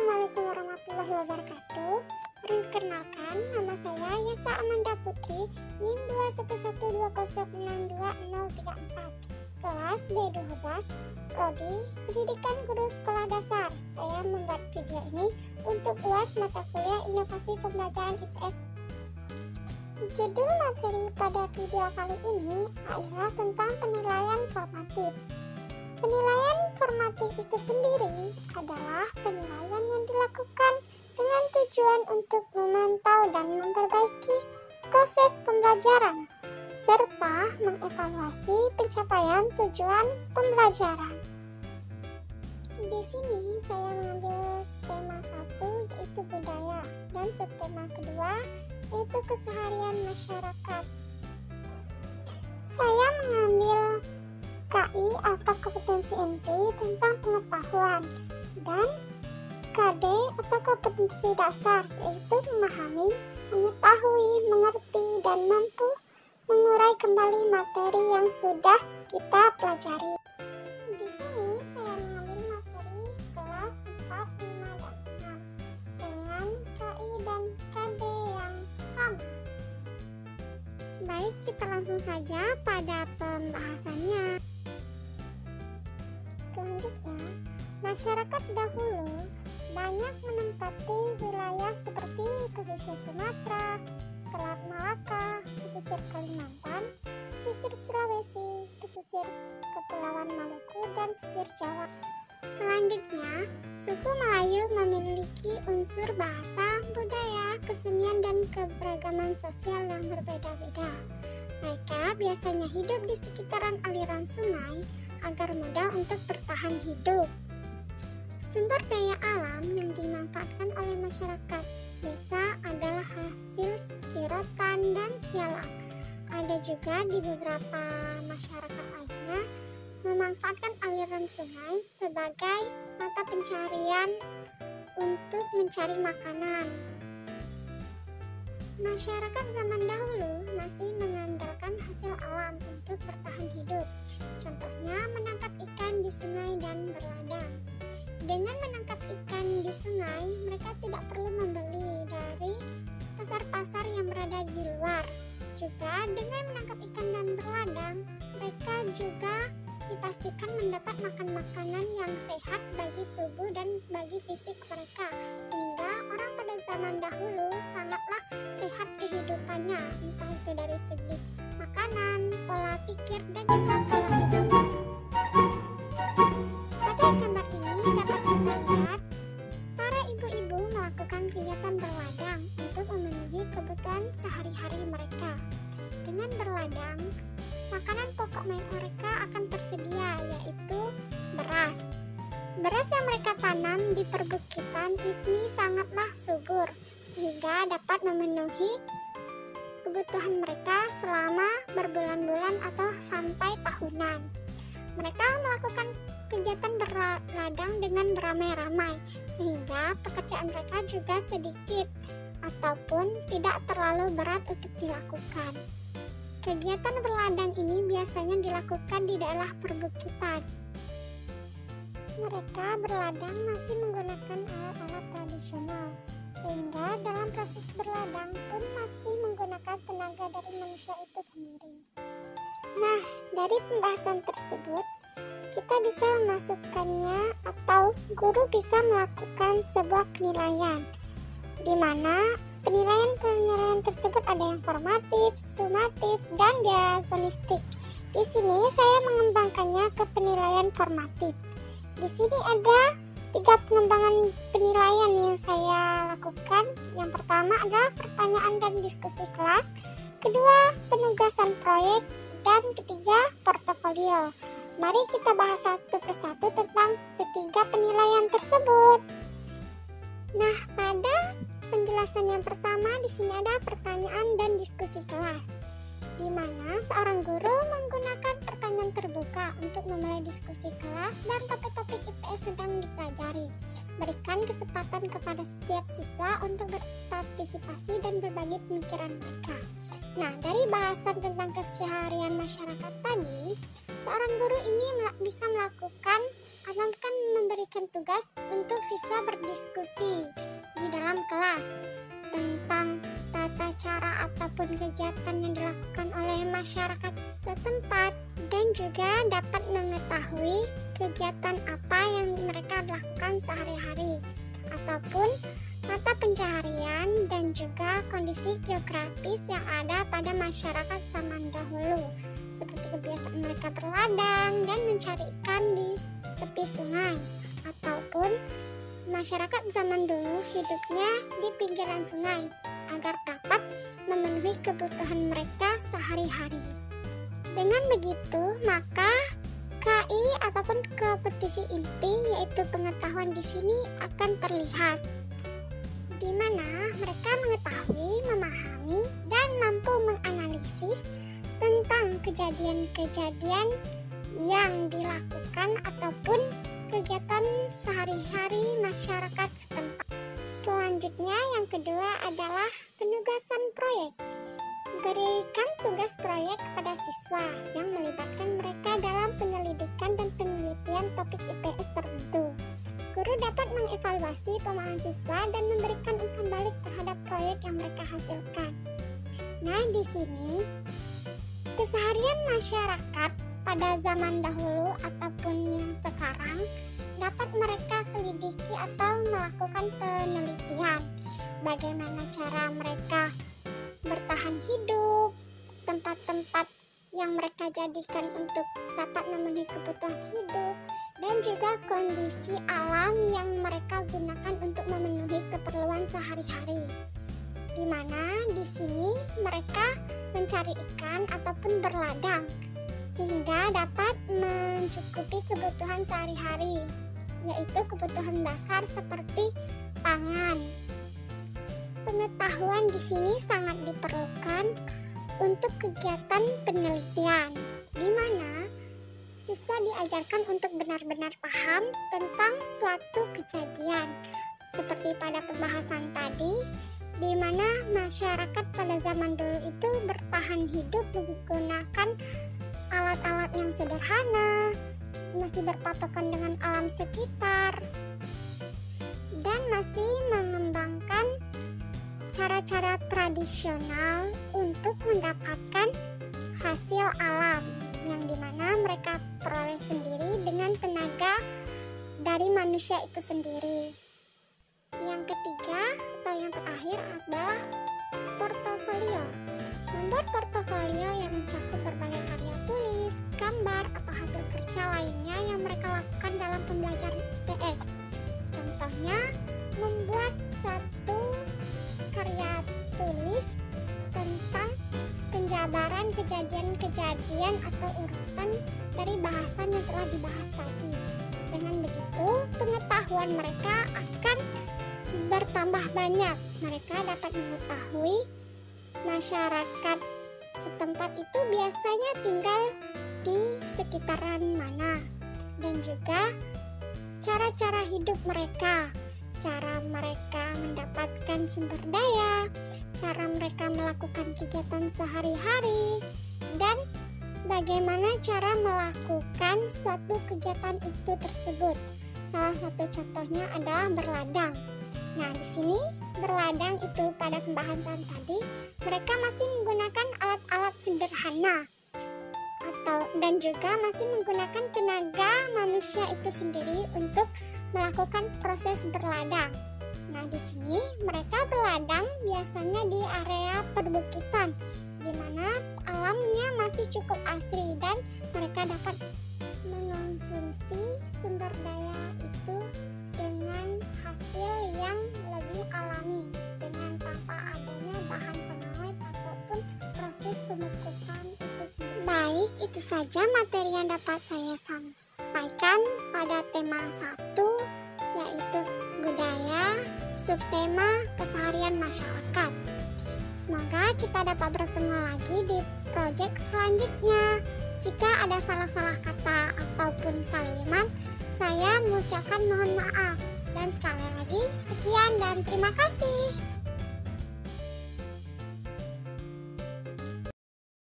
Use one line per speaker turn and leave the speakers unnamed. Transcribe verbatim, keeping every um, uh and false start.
Assalamualaikum warahmatullahi wabarakatuh. Perkenalkan, nama saya Yasa Amanda Putri, NIM dua satu satu dua nol enam dua nol tiga empat, kelas D dua belas, Prodi Pendidikan Guru Sekolah Dasar. Saya membuat video ini untuk U A S mata kuliah Inovasi Pembelajaran I P S. Judul materi pada video kali ini adalah tentang penilaian formatif. Penilaian formatif itu sendiri adalah penilaian yang dilakukan dengan tujuan untuk memantau dan memperbaiki proses pembelajaran serta mengevaluasi pencapaian tujuan pembelajaran. Di sini saya mengambil tema satu, yaitu budaya, dan subtema kedua yaitu keseharian masyarakat. Saya mengambil K I atau kompetensi inti tentang pengetahuan, dan K D atau kompetensi dasar yaitu memahami, mengetahui, mengerti, dan mampu mengurai kembali materi yang sudah kita pelajari. Di sini saya mengambil materi kelas empat, lima, dan enam dengan K I dan K D yang sama. Baik, kita langsung saja pada pembahasannya. Selanjutnya, masyarakat dahulu banyak menempati wilayah seperti pesisir Sumatera, Selat Malaka, pesisir Kalimantan, pesisir Sulawesi, pesisir Kepulauan Maluku, dan pesisir Jawa. Selanjutnya, suku Melayu memiliki unsur bahasa, budaya, kesenian, dan keberagaman sosial yang berbeda-beda. Mereka biasanya hidup di sekitaran aliran sungai agar mudah untuk bertahan hidup. Sumber daya alam yang dimanfaatkan oleh masyarakat desa adalah hasil seperti rotan dan sialang. Ada juga di beberapa masyarakat lainnya memanfaatkan aliran sungai sebagai mata pencarian untuk mencari makanan. Masyarakat zaman dahulu masih mengandalkan hasil alam untuk bertahan hidup. Contohnya menangkap ikan di sungai dan berladang. Dengan menangkap ikan di sungai, mereka tidak perlu membeli dari pasar-pasar yang berada di luar. Juga dengan menangkap ikan dan berladang, mereka juga dipastikan mendapat makan makanan yang sehat bagi tubuh dan bagi fisik mereka, sehingga orang pada zaman dahulu sangatlah sehat kehidupannya, entah itu dari segi makanan, pola pikir, dan juga pola hidup. Pada gambar ini dapat kita lihat para ibu-ibu melakukan kegiatan berladang untuk memenuhi kebutuhan sehari-hari mereka. Dengan berladang, makanan pokok mereka akan tersedia, yaitu beras. Beras yang mereka tanam di perbukitan ini sangatlah subur, sehingga dapat memenuhi kebutuhan mereka selama berbulan-bulan atau sampai tahunan. Mereka melakukan kegiatan berladang dengan beramai-ramai, sehingga pekerjaan mereka juga sedikit ataupun tidak terlalu berat untuk dilakukan. Kegiatan berladang ini biasanya dilakukan di daerah perbukitan. Mereka berladang masih menggunakan alat-alat tradisional, sehingga dalam proses berladang pun masih menggunakan tenaga dari manusia itu sendiri. Nah, dari pembahasan tersebut, kita bisa memasukkannya atau guru bisa melakukan sebuah penilaian, di mana penilaian-penilaian tersebut ada yang formatif, sumatif, dan diagnostik. Di sini saya mengembangkannya ke penilaian formatif. Di sini ada tiga pengembangan penilaian yang saya lakukan. Yang pertama adalah pertanyaan dan diskusi kelas, kedua penugasan proyek, dan ketiga portofolio. Mari kita bahas satu persatu tentang ketiga penilaian tersebut. Nah, pada penjelasan yang pertama di sini ada pertanyaan dan diskusi kelas, di mana seorang guru menggunakan pertanyaan terbuka untuk memulai diskusi kelas dan topik-topik I P S sedang dipelajari. Berikan kesempatan kepada setiap siswa untuk berpartisipasi dan berbagi pemikiran mereka. Nah, dari bahasan tentang keseharian masyarakat tadi, seorang guru ini bisa melakukan atau kan memberikan tugas untuk siswa berdiskusi di dalam kelas tentang tata cara ataupun kegiatan yang dilakukan oleh masyarakat setempat, dan juga dapat mengetahui kegiatan apa yang mereka lakukan sehari-hari ataupun mata pencaharian dan juga kondisi geografis yang ada pada masyarakat zaman dahulu, seperti kebiasaan mereka berladang dan mencari ikan di tepi sungai, ataupun masyarakat zaman dulu hidupnya di pinggiran sungai agar dapat memenuhi kebutuhan mereka sehari-hari. Dengan begitu, maka K I ataupun kompetisi inti yaitu pengetahuan di sini akan terlihat, di mana mereka mengetahui, memahami, dan mampu menganalisis tentang kejadian-kejadian yang dilakukan ataupun kegiatan sehari-hari masyarakat setempat. Selanjutnya yang kedua adalah penugasan proyek. Berikan tugas proyek kepada siswa yang melibatkan mereka dalam penyelidikan dan penelitian topik I P S tertentu. Guru dapat mengevaluasi pemahaman siswa dan memberikan umpan balik terhadap proyek yang mereka hasilkan. Nah, di sini keseharian masyarakat pada zaman dahulu ataupun yang sekarang dapat mereka selidiki atau melakukan penelitian. Bagaimana cara mereka bertahan hidup, tempat-tempat yang mereka jadikan untuk dapat memenuhi kebutuhan hidup, dan juga kondisi alam yang mereka gunakan untuk memenuhi keperluan sehari-hari. Di mana di sini mereka mencari ikan ataupun berladang sehingga dapat mencukupi kebutuhan sehari-hari, yaitu kebutuhan dasar seperti pangan. Pengetahuan di sini sangat diperlukan untuk kegiatan penelitian, di mana siswa diajarkan untuk benar-benar paham tentang suatu kejadian, seperti pada pembahasan tadi, di mana masyarakat pada zaman dulu itu bertahan hidup menggunakan alat-alat yang sederhana, masih berpatokan dengan alam sekitar, dan masih mengembangkan cara-cara tradisional untuk mendapatkan hasil alam yang dimana mereka peroleh sendiri dengan tenaga dari manusia itu sendiri. Yang ketiga atau yang terakhir adalah portofolio. Membuat portofolio yang mencakup berbagai karya tulis, gambar, atau hasil kerja lainnya yang mereka lakukan dalam pembelajaran I P S. Contohnya, membuat suatu karya tulis tentang penjabaran kejadian-kejadian atau urutan dari bahasan yang telah dibahas tadi. Dengan begitu, pengetahuan mereka akan bertambah banyak. Mereka dapat mengetahui masyarakat setempat itu biasanya tinggal di sekitaran mana, dan juga cara-cara hidup mereka, cara mereka mendapatkan sumber daya, cara mereka melakukan kegiatan sehari-hari, dan bagaimana cara melakukan suatu kegiatan itu tersebut. Salah satu contohnya adalah berladang. Nah, di sini berladang itu pada pembahasan tadi mereka masih menggunakan alat-alat sederhana atau dan juga masih menggunakan tenaga manusia itu sendiri untuk melakukan proses berladang. Nah, di sini mereka berladang biasanya di area perbukitan di mana alamnya masih cukup asri dan mereka dapat mengonsumsi sumber daya itu dengan hasil yang lebih alami dengan tanpa adanya bahan pengawet ataupun proses pemupukan itu sendiri. Baik, itu saja materi yang dapat saya sampaikan pada tema satu, yaitu budaya, subtema keseharian masyarakat. Semoga kita dapat bertemu lagi di proyek selanjutnya. Jika ada salah-salah kata ataupun kalimat, saya mengucapkan mohon maaf. Dan sekali lagi, sekian dan terima kasih.